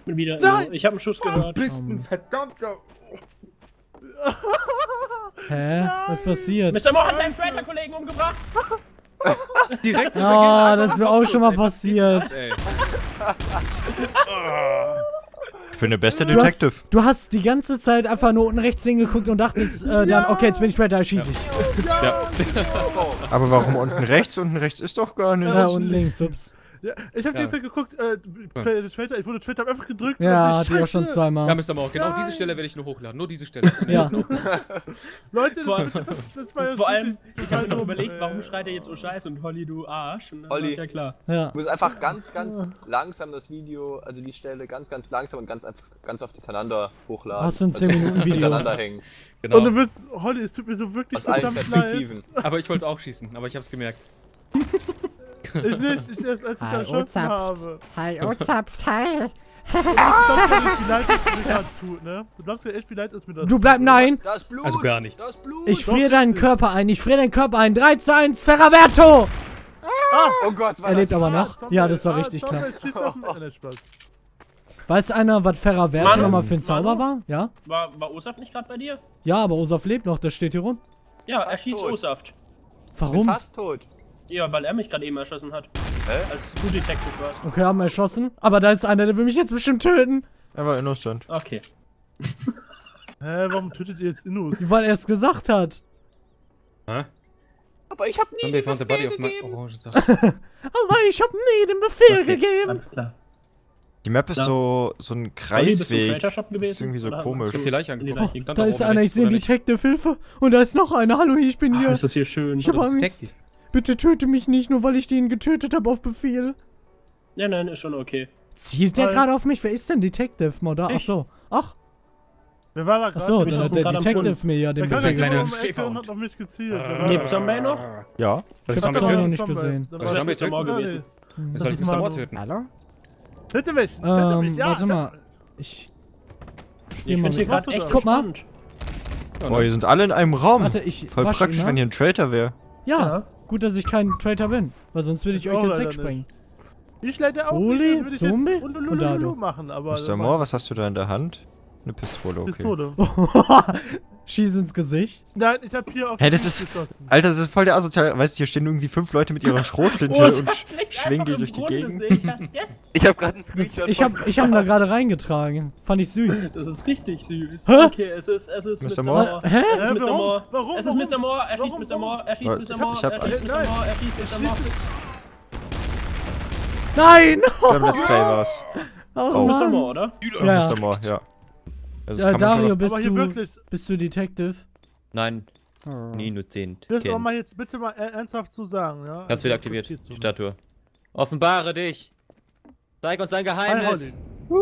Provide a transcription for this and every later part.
Bin wieder. Nein! Ich habe einen Schuss gehört. Du bist ein verdammter... Hä? Was passiert? Mr. Moore hat seinen Traitor-Kollegen umgebracht. Direkt Ah, das wäre auch schon mal passiert. Ich bin der beste Detective. Du hast die ganze Zeit einfach nur unten rechts hingeguckt und dachtest dann, okay, jetzt bin ich Traitor, schieße ich. Ja. Aber warum unten rechts? Unten rechts ist doch gar nicht. Ja, unten links, ups. Ja, ich hab die ganze Zeit geguckt, Twitter, ich wurde Twitter einfach gedrückt. Ja, und hatte ich auch schon zweimal. Ja, Mr. Moore, genau diese Stelle werde ich nur hochladen. Nur diese Stelle. Ja. Leute, Vor allem- das war jetzt Vor allem, wirklich ich total habe noch dumm, überlegt, warum schreit er jetzt so scheiße und Holly, du Arsch. Und dann Holly. ist ja klar. Ja. Du musst einfach ganz langsam das Video, also die Stelle ganz langsam und ganz oft hintereinander hochladen. Hast du ein 10-Minuten-Video? Hintereinander hängen. Genau. Und du willst, Holly, es tut mir so wirklich Aus allen verdammt leid. Perspektiven. Aber ich wollte auch schießen, aber ich hab's gemerkt. Ich nicht, als ich erschossen habe. Hi, Ozapft, hi. Du glaubst ja nicht, wie leid es mir gerade tut, ne? Du glaubst ja echt, wie leid es mir das Du bleib, nein. Da ist Blut! Also gar nicht. Da ist Blut! Ich friere deinen Körper ein, ich friere deinen Körper ein. 3 zu 1, Ferraverto. Oh Gott, war Er lebt das aber krass. noch. Ja, das war richtig klar. Spaß. Weiß einer, was Ferraverto Manu? nochmal für ein Zauber Manu? war? Ja? War Osaf nicht gerade bei dir? Ja, aber Osaf lebt noch, das steht hier rum. Ja, er Fast schießt tot. Osaf. Ich bin Warum? fast tot. Ja, weil er mich gerade eben erschossen hat. Hä? Als du Detective warst. Okay, haben wir erschossen. Aber da ist einer, der will mich jetzt bestimmt töten. Er war innocent. Okay. Hä, warum tötet ihr jetzt Innus? Weil er es gesagt hat. Hä? Aber ich hab nie Somebody den found the body Befehl of my gegeben. orange sauce. Aber ich habe nie den Befehl Okay, gegeben. alles klar. Die Map ist Ja. so ein Olli, bist du im Kreisweg. Creator Shop gewesen? Das ist irgendwie so Oder komisch. hast du Die Leiche in die angeguckt. Leiche Stand Da da ist oben einer, ich rechts, sehe oder nicht? Detective-Hilfe. Und da ist noch einer. Hallo, ich bin hier. Ist das hier schön? Ich habe Das ist Angst. Detective. Bitte töte mich nicht, nur weil ich den getötet habe auf Befehl. Ja, nein, ist schon okay. Zielt der Weil- gerade auf mich? Wer ist denn Detective? Moda? Ach Ich. so. Ach Wer war da gerade? so, wir dann hat sitzen der gerade am Detective mir ja den Der kam Befehl ja kleine um die Ecke und Schäferhund. hat auf mich gezielt. Wer war Lebt das? Zombie noch? Ja. Ich Zombie hab's auch noch töten? nicht gesehen. Dann Das war ist Zombie Mr. Moore töten? gewesen. Wir Das sollen ist Mr. Moore Manu. töten. Hallo? Töte mich! Töte mich! Ja, warte mal. töte mich. Ich Ich geh mal find's hier mit. gerade Was echt Guck mal. entspannt. Boah, hier sind alle in einem Raum. Warte, ich Voll wasche praktisch, ihn, ne? wenn hier ein Traitor wäre. Ja, Ja. gut, dass ich kein Traitor bin. Weil sonst würde ich Ich euch auch jetzt leider wegsprengen. Ich leider auch Oli, nicht, das würde ich Zombie jetzt und Lulululu Dado. machen, aber... Mr. Moore, was hast du da in der Hand? Eine Pistole, okay. Pistole. Schieß ins Gesicht. Nein, ich hab hier auf Hä, die das Fuß ist- geschossen. Alter, das ist voll der asoziale. Weißt du, hier stehen irgendwie 5 Leute mit ihrer Schrotflinte Oh, es und liegt schwingen einfach die im durch die Brunnen, Gegend. sehe ich erst jetzt. Ich hab gerade einen Das, Screenshot ich hab da gerade reingetragen. Fand ich süß. Das ist richtig süß. Hä? Okay, es ist Mr. Mr. Moore? Moore. Hä? Es ist Mr. Warum? Moore. Warum? Es ist Mr. Moore. Er schießt Warum? Mr. Moore. Er schießt Warte, Mr. ich Moore. hab- Er schießt Mr. Nein. Moore. Er schießt Mr. Moore. Nein! Beim Let's Play war's. Oh, Mr. Mann. Moore, oder? Ja. Mr. Moore, ja. Also das Ja, kann man schon Dario, noch- bist Aber hier wirklich... du Detective? Nein, Oh. nie nur 10. Das aber mal jetzt bitte mal ernsthaft zu sagen, ja? Ganz wieder aktiviert, die Statue. Offenbare dich! Zeig uns dein Geheimnis!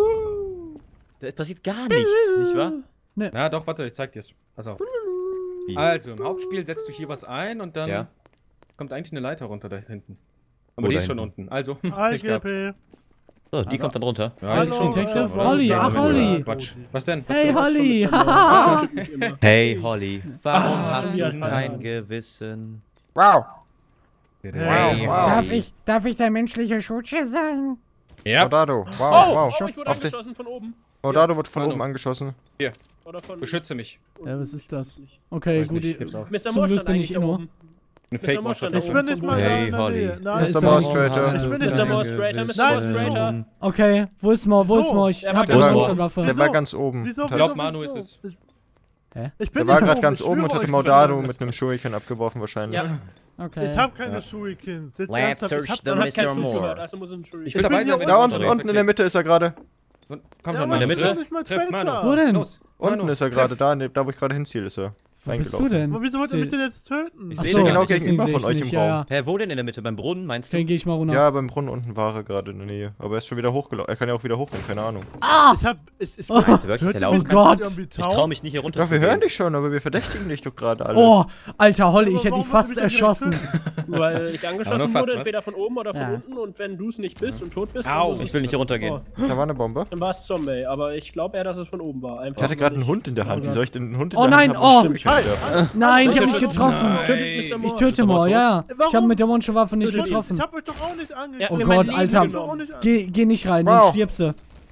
Es passiert gar nichts, nicht wahr? Na doch, warte, ich zeig dir's. Pass auf. Wie? Also, im Hauptspiel setzt du hier was ein und dann Ja. kommt eigentlich eine Leiter runter da hinten. Aber Wo die da ist schon hinten? unten. Also, Hi, Pech gehabt. GP. So, die kommt dann runter. Ja, Hallo, ist schon Detective oder? Holly, Ja, ach, wenn Holly. du- Quatsch. Was denn? Was Hey, denn? Holly! Mr. Haha! Moore. Tötet mich immer. Hey Holly, warum Ah, hast ja, du ja. kein Gewissen? Wow. Hey, wow. Holly. Darf ich dein menschlicher Schutzschild sein? Ja, Modado, wow, Oh, wow. oh, ich wurde Auf den- angeschossen von oben. Modado wird von Manu. oben angeschossen. Oder von... beschütze mich. Ja, was ist das? Okay, Weiß gut. nicht, heb's auf. Mr. Zum Moore Glück stand bin eigentlich ich da Inno. oben. Eine Mr. Fake Moore stand Monster. da Ich oben. bin nicht mal Hey, in der Holly. Nähe. Nein, Ist Mr. da Moore auch- Traitor. Ich bin nicht Mr. Moore Traitor, Mr. Nein, Moore Traitor. Okay, wo ist Mo? Wo ist So, Mo? Ich er hab war eine ganz Notschlagwaffe. Der war ganz oben. Wieso, Und Ich glaub, hat- Manu ist es. Ich bin Der war nicht gerade ganz ich oben und schwöre hatte euch, Modado ich mit einem Shuriken abgeworfen wahrscheinlich. Ja, Okay. Ich hab keine Shurikens. Jetzt Let's ernsthaft, search ich hab the man hat keinen Mr. Schuss gehört, Moore. also muss es ein Schuldig. Ich will bin dabei hier sein, wenn Da du unten, runtergehst. unten in der Mitte ist er gerade. Komm Ja, schon, aber in der Manu. Mitte? das ist nicht mein Treff Manu. Traitor. Wo denn? Los. Unten Manu, ist er treff. gerade, da wo ich gerade hinziele, ist er. Wo bist du reingelaufen. denn? Aber wieso wollt ihr mich denn jetzt töten? Ich Ach sehe so, den genau gar nicht. gegenüber deswegen von sehe ich euch nicht, im Raum. ja. Hä, wo denn in der Mitte? Beim Brunnen, meinst du? Dann gehe ich mal runter. Ja, beim Brunnen unten war er gerade in der Nähe. Aber er ist schon wieder hochgelaufen. Er kann ja auch wieder hochgehen, keine Ahnung. Ich Oh, Meinst du wirklich, hört der ihr Lauf? mich? Oh Gott. Kannst du irgendwie Ich trau tauen? mich nicht hier runter Doch, wir zu hören gehen. dich schon, aber wir verdächtigen dich doch gerade alle. Oh, alter Holly, ich Aber hätte dich warum fast wollt ihr mich denn erschossen. Weil ich Aber angeschossen noch fast wurde, was. entweder von oben oder von Ja. unten. Und wenn du es nicht bist und tot bist, Au, dann ist ich es- will nicht hier runtergehen. Oh, Da war eine Bombe. dann war es Zombie, aber ich glaube eher, dass es von oben war. Einfach Ich hatte gerade einen nicht- Hund in der Hand. Wie soll ich denn einen Hund in Oh der nein, Hand haben? oh. und Shuriken werfen? Nein, ich hab mich Nein. getroffen. Tötet Mr. Moore. Ich töte Mr. Moore Mo, ja. Ich Warum? hab mit der One-Shot-Waffe nicht Tötet ihn. getroffen. Ich hab euch doch auch nicht Er angeguckt. hat Oh mir Gott, mein Leben Alter. genommen. Geh nicht rein, Wow. sonst stirbst du.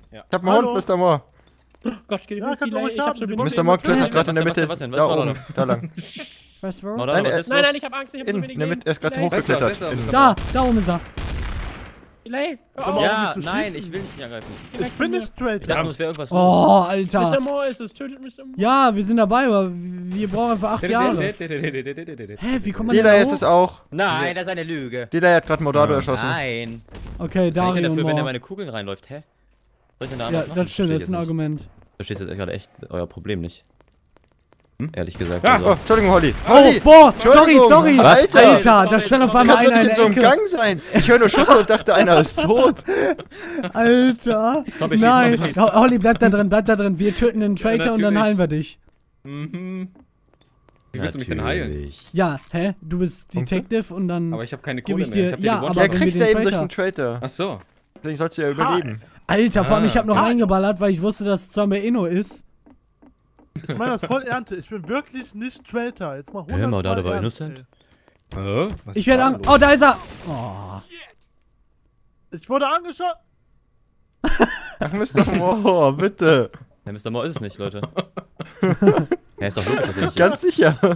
Ich hab einen Hund, Mr. Moore. Oh Gott, geht Ja, kannst du ruhig ich hab haben. so Die wenig. Mr. Moore klettert Was gerade in der denn, Mitte. was denn? Da Was war oben, da lang. Was, wo? Mordado, Nein, was ist Nein, los? nein, ich hab Angst, ich hab so In wenig der Mitte, er ist gerade Delay. hochgeklettert. Besser, Innen. besser. Da oben ist er. Delay, hör Aber auf. Ja, nicht zu nein, schießen. ich will dich nicht angreifen. Ich bin nicht Ich straight. dachte, es wäre irgendwas los. Oh, Mr. Alter. Moore ist es, tötet Mr. Moore. Ja, wir sind dabei, aber wir brauchen einfach 8 Jahre. Hä, wie kommt man denn Delay da ist hoch? es auch. Nein, das ist eine Lüge. Delay hat gerade Mordado erschossen. Nein. Okay, Kann ich denn Dario und dafür, wenn er Moore. meine Kugeln reinläuft? Hä? Soll ich denn da Ja, anders machen? das stimmt, Versteh das ich ist ein jetzt nicht. Argument. Verstehst jetzt gerade echt euer Problem nicht. Ehrlich gesagt. Oh, Also. Entschuldigung, Holly. Oh, Holly! boah, sorry, Entschuldigung. sorry. Was? Alter, da stand auf einmal Kannst du einer nicht in in so der einem Ecke. Gang sein? Ich höre nur Schüsse und dachte, einer ist tot. Alter. Komm, wir schießen, Nein, komm, wir schießen. Holly, bleib da drin, bleib da drin. Wir töten den Traitor und dann natürlich. heilen wir dich. Mhm. Wie willst du mich denn heilen? Natürlich. Ja, hä? Du bist Detective und dann... Aber ich habe keine Geb Kohle ich mehr. dir- Ich hab ja, dir die aber Ja, wenn wir kriegst du den ja eben durch Traitor- den Traitor. Ach so. Deswegen sollst du ja überleben. Alter, vor allem, ich habe noch Ah. reingeballert, weil ich wusste, dass es Zombie Inno ist. Ich meine das voll ernst. Ich bin wirklich nicht Traitor. Jetzt mal 100 Mordado war ernst, innocent. ey. Was Ich ist werde da an... los? Oh, da ist er! Oh. Ich wurde angeschossen. Ach, Mr. Moore, bitte. Ja, Mr. Moore ist es nicht, Leute. Ja, ist doch logisch, dass er nicht ist. Ganz sicher.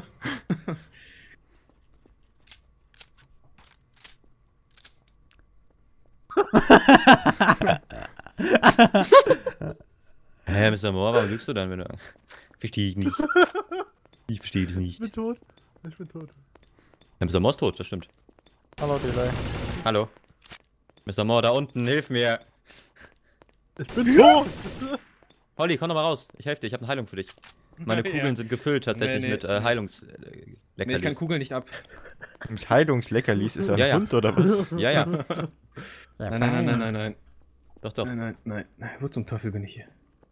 Hä, Mr. Moore, warum lügst du dann, wenn du... Verstehe ich nicht. Ich verstehe das Ich nicht. bin tot. Ich bin tot. Ja, Mr. Moore ist tot, das stimmt. Hallo, Delay. Hallo. Mr. Moore, da unten, hilf mir. Ich bin tot. Holly, komm doch mal raus. Ich helfe dir, ich habe eine Heilung für dich. Meine Ja. Kugeln sind gefüllt tatsächlich Nee, nee. mit Heilungsleckerlis. Nee, ich kann Kugeln nicht ab. Mit Heilungsleckerlis ist er ein Ja, ja. Hund oder was? Ja, ja. Nein, nein, nein, nein, nein, nein. Doch, doch. Nein, nein, nein, nein. Wo zum Teufel bin ich hier?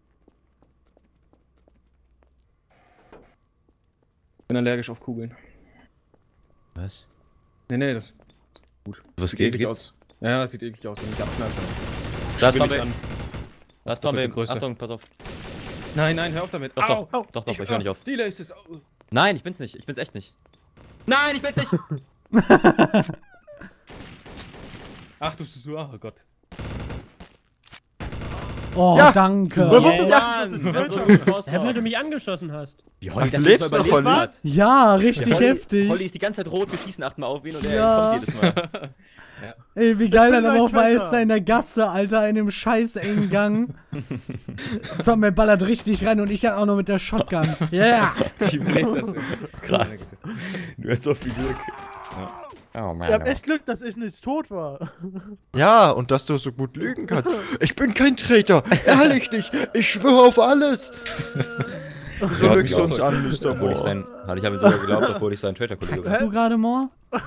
Ich bin allergisch auf Kugeln. Was? Nee, nee, das Was sieht geht? eklig Geht's? aus. Ja, das sieht eklig aus, wenn ich abknallt. Da ist Schwill ich Zombie. an. Da ist Doppelte Zombie. Größe. Achtung, pass auf. Nein, nein, hör auf damit. Doch, Au, doch. au. Doch, ich höre nicht auf. Delay ist es. Au. Nein, ich bin's nicht. Ich bin's echt nicht. Nein, ich bin's nicht! Ach du, oh Gott. Oh, Ja. danke. Hä, weil du mich angeschossen hast. Wie Holly Du das lebst jetzt noch, überlebt Holly. hat. Ja, richtig Holly, heftig. Holly ist die ganze Zeit rot, wir schießen 8-mal auf ihn und er Ja. kommt jedes Mal. Ey, wie geil er bin dann ein auch war, Traitor. ist da in der Gasse, Alter, in dem scheiß engen Gang. Zombie ballert richtig rein und ich dann auch noch mit der Shotgun. Yeah! Ich überlebe das. Krass. Du hast so viel Glück. Oh Ihr habt echt Glück, dass ich nicht tot war. Ja, und dass du so gut lügen kannst. Ich bin kein Traitor, ehrlich nicht. Ich schwöre auf alles. So Ja, lügst du ich uns auch. an, Mr. Obwohl ich Moore. sein, ich habe ihm sogar geglaubt, obwohl ich sein Traitor-Kollege Bist bin. du gerade Moore?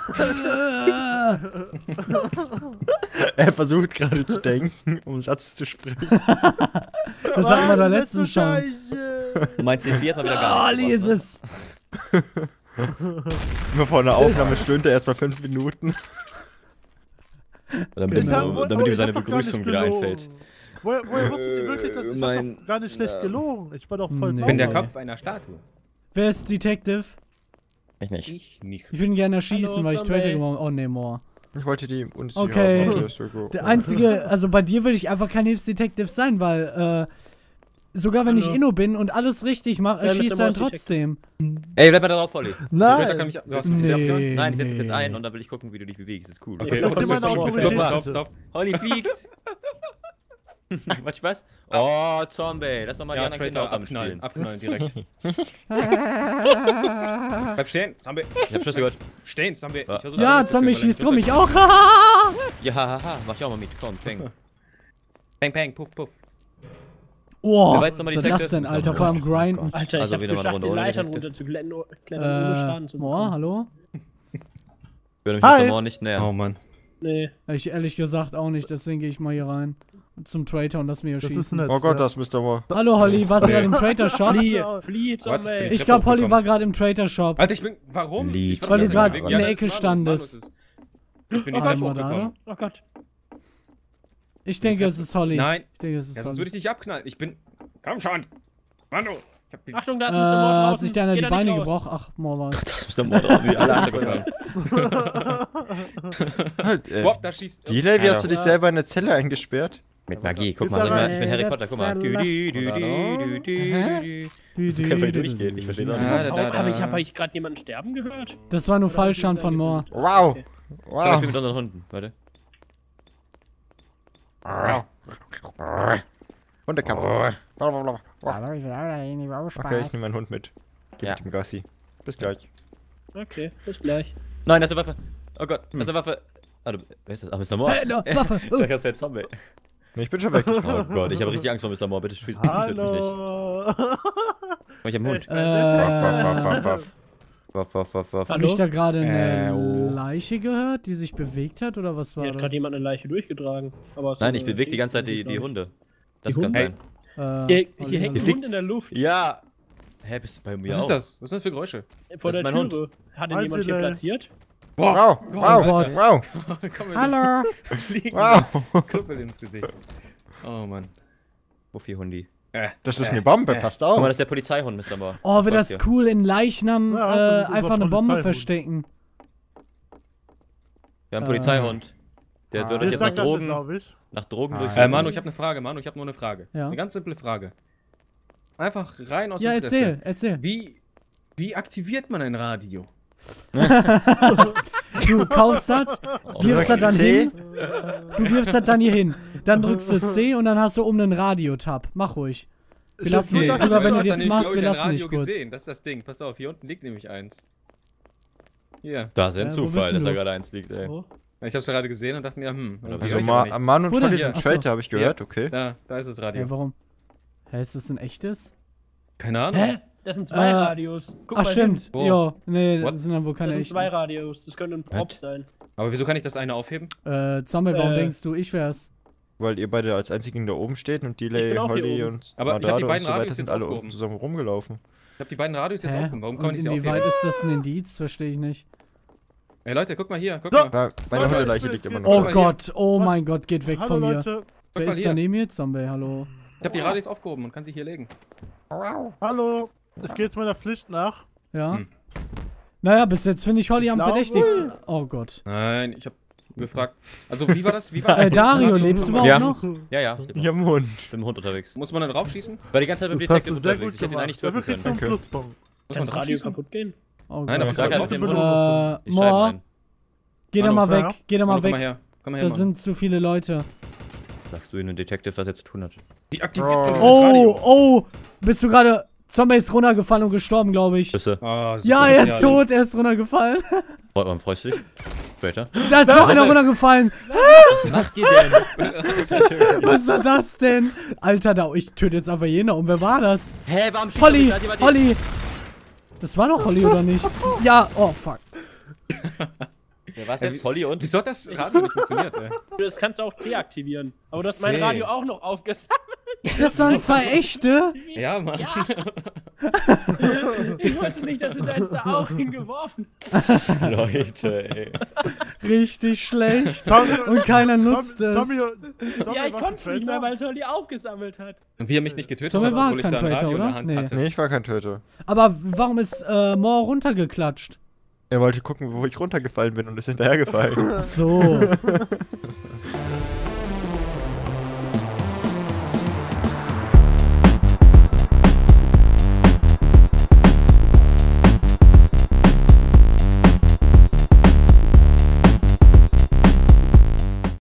Er versucht gerade zu denken, um einen Satz zu sprechen. Das hatten wir da letztens schon. Scheiße. Mein C4 hat mal wieder gar Oh, nichts lies es. Immer vor einer Aufnahme stöhnt er erst mal 5 Minuten. Damit, Ich hab- damit oh, ihm ich seine hab doch gar Begrüßung nicht wieder gelogen. einfällt. Woher wusstet ihr wirklich, dass ich mein- hab doch gar nicht schlecht gelogen? Ich war doch voll Nee. Ich bin der Okay. Kopf einer Statue. Wer ist Detective? Ich nicht. Ich nicht. Ich will ihn gerne erschießen, Hallo, weil ich Zombie. Traitor geworden bin. Oh, nee, Moore. Ich wollte die uns Okay. haben. Der einzige, also bei dir will ich einfach kein Hilfsdetective sein, weil, sogar wenn ich Hallo. Inno bin und alles richtig mache, Ja, erschießt Mr. er Mouse trotzdem. Ey, bleib mal da drauf, Holly. Traitor kann mich. Du hast dich Nee. abgehauen? Nein, ich setze dich jetzt Nee. ein und dann will ich gucken, wie du dich bewegst. Das ist cool. Okay, Ich glaub, das die ist meine so Autorität. perfekt. Stopp, stopp. Holly fliegt! Macht Spaß? Oh, Zombie, lass doch mal die Ja, anderen Kinder Traitor auch damit abknallen, spielen. abknallen direkt. Bleib stehen, Zombie. Ich hab Schüsse gehört. Stehen, Zombie. Ja. Ich versuch Ja, alles Zombie mitzunehmen, schießt weil rum, ich ich auch. Ja, haha, mach ich auch mal mit. Komm, peng. Peng, peng, puff, puff. Oh, Wer war jetzt nochmal was ist das Detective? denn, Alter? Vor allem grinden. Alter, Also ich wieder hab's mal eine geschafft, Runde die ohne Leitern Detective. runter zu klettern, ohne Schaden zu Moore, bekommen. hallo? Ich würde mich Hi. Mr. Moore nicht nähern. Oh Mann. Nee. Ich ehrlich gesagt auch nicht, deswegen gehe ich mal hier rein. Zum Traitor und lass mir hier Das ist schießen. nett. Oh Gott, ja. das ist Mr. Moore. Hallo Holly, warst du gerade im Traitor-Shop? Flieh, Zombie. Warte, Ich glaube, Holly war gerade im Traitor-Shop. Alter, ich bin. Warum? Lied. Ich war Weil die du ganze gerade Zeit in der weg. Ecke Ja, das ist standest. Manus. Ich bin die Oh, Treppe Mordado? hochgekommen. Oh Gott. Ich denke, es ist Holly. Nein. Ich denke, es ist Ja, sonst Holly. würde ich dich abknallen. Ich bin. Komm schon. Manu. Ich hab die. Achtung, da ist Mr. Moore draußen. Hat sich der einer Geh die da nicht Beine raus. gebrochen? Ach, Moore war es. Das ist Mr. Moore, wie alle anderen. Halt, Boah, da schießt. Delay, wie hast du dich Ja. selber in eine Zelle eingesperrt? Mit Magie, guck mal, ich bin Harry Potter, guck mal. Kann man durchgehen, ich verstehe das nicht. Hab ich gerade jemanden sterben gehört? Das war nur Fallschaden von Moor. Wow. Okay. Komm, ich bin mit unseren Hunden, warte. Hundekampf. Hallo, ich will auch dahin, ich will auch Spaß. Okay, ich nehme meinen Hund mit. Geh Ja. mit dem Gassi. Bis gleich. Okay, bis gleich. Nein, das ist eine Waffe. Oh Gott, das ist eine Waffe. Ah, wer ist das? Ah, Mr. Moore. No, Waffe! Da kannst du jetzt Zombie. Nee, ich bin schon weg. Oh Gott, ich habe richtig Angst vor Mr. Moore. Bitte tötet mich nicht. Hallo. Ich hab einen Hund. Hab Hallo? ich da gerade eine Leiche gehört, die sich bewegt hat, oder was war Hier hat das? gerade jemand eine Leiche durchgetragen. Aber es Nein, ist ich eine bewege die ganze Zeit Dings, die glaub ich. Hunde. Das Die kann Hunde? sein. Hier hängt ein Hund in der Luft. Ja. Hä, bist du bei mir Was auch? ist das? Was sind das für Geräusche? Vor Das der ist mein Türe. Hat ihn Halt jemand hier bitte. platziert? Wow. Wow. Gott. Wow. Hallo! Fliegen. Wow. Knüppel ins Gesicht. Oh Mann. Wofür Hundi? Das ist eine Bombe, passt Guck mal, auf. das ist der Polizeihund, Mr. Moore. Oh, wird Folgt das dir. cool, in Leichnam Ja, das ist unser einfach eine Bombe Polizeihund. verstecken. Wir haben einen Polizeihund. Der wird euch Ich jetzt nach sag das, Drogen glaube ich. durchführen. Manu, ich habe eine Frage. Manu, ich habe nur eine Frage. Ja. Eine ganz simple Frage. Einfach rein aus Ja, Interesse. erzähl. Wie aktiviert man ein Radio? Du kaufst das, wirfst das dann C. hin. Du wirfst das dann hier hin. Dann drückst du C und dann hast du oben einen Radio-Tab. Mach ruhig. Wir lassen Okay. dich. Sogar wenn du Ich das hab jetzt da machst, nämlich, wir glaub ich, lassen ein dich Radio kurz. gesehen. Das ist das Ding. Pass auf, hier unten liegt nämlich eins. Hier. Da ist ja ein Wo Zufall, bist dass du? da gerade eins liegt, ey. Oh. Ich hab's gerade gesehen und dachte mir, Also Also hab ich aber nichts. Manu und Wo denn? Tolly sind Achso. Traitor, habe ich gehört, okay. Da ist das Radio. Ja, warum? Hä, ist das ein echtes? Keine Ahnung. Hä? Das sind zwei Radios. Guck Ach, mal stimmt. hin. Wo? Jo, nee, What? das sind dann wohl Das keine sind echten. zwei Radios. Das könnte ein Prop sein. Aber wieso kann ich das eine aufheben? Zombie, warum Äh. denkst du, ich wär's? Weil ihr beide als einzigen da oben steht und Delay, bin auch hier Holly oben. und Aber ich hab die Madado und beiden so weiter Radios sind jetzt alle aufgehoben. oben zusammen rumgelaufen. Ich habe die beiden Radios jetzt Hä? aufgehoben. Warum kann Und ich sie inwieweit aufheben? ist das ein Indiz? Verstehe ich nicht. Ey Leute, guck mal hier. Guck Da- mal. Ja, meine Warte, Hundeleiche ich liegt bin- immer noch Oh mal da. hier. Gott, oh Was? mein Gott, geht weg Hallo von mir. Leute. Guck Wer mal ist da hier. neben mir? Zombie, hallo. Ich habe die Radios aufgehoben und kann sie hier legen. Hallo. Ich gehe jetzt meiner Pflicht nach. Ja. Hm. Naja, bis jetzt finde ich Holly Ich am glaube- verdächtigsten. Oh Gott. Nein, ich habe gefragt. Also wie war das? Wie war das? Dario, lebst du überhaupt Ja. noch? Ja, ich Ich bin hab einen Hund. mit dem Hund unterwegs. Muss man dann draufschießen? War die ganze Zeit mit Das hast du Detective sehr unterwegs. gut Ich hätte ihn gemacht. eigentlich töten Dafür kriegst du können. einen Danke. Pluspunkt. Muss man Kann das Radio draufschießen? kaputt gehen? Oh Nein, aber Gott. Sag halt, Was dass für dem Hund. Belohnung? Ich schreibe Moor, rein. geh da Hallo, mal weg. ja? Geh da Manu, mal komm mal weg. her. Komm mal her, Da Mann. sind zu viele Leute. Sagst du ihm einen Detective, was er zu tun hat? Wie aktiviert man dieses Oh, Radio? oh. Bist du gerade... Zombie ist runtergefallen und gestorben, glaube ich. Küsse. Oh, super, Ja, er ist ja. tot, er ist runtergefallen. Warum freust du dich? Später. Da ist noch einer runtergefallen. Was macht ihr denn? Was war das denn? Alter, ich töte jetzt einfach jeden um. Wer war das? Hä, warum schießt Holly, du mich? Da hat jemand Holly. Das war doch Holly, oder nicht? Ja, oh fuck. Wer war's jetzt? Holly und? Wieso hat das Radio nicht funktioniert, ey? Das kannst du auch C aktivieren. Aber du hast mein C. Radio auch noch aufgesammelt. Das waren zwei echte. Ja, Mann. Ja. Ich wusste nicht, dass du deins da auch hingeworfen hast. Leute, ey. Richtig schlecht. Zombie- Und keiner nutzt es. Zombie, Ja, ich warst konnte du nicht mehr, Traitor? weil Tolly aufgesammelt hat. Und wie er mich nicht getötet Zombie hat, war obwohl ich kein da ein Traitor, Radio in oder? der Hand Nee. hatte. Nee, ich war kein Töter. Aber warum ist Moore runtergeklatscht? Er wollte gucken, wo ich runtergefallen bin und ist hinterhergefallen. Ach so.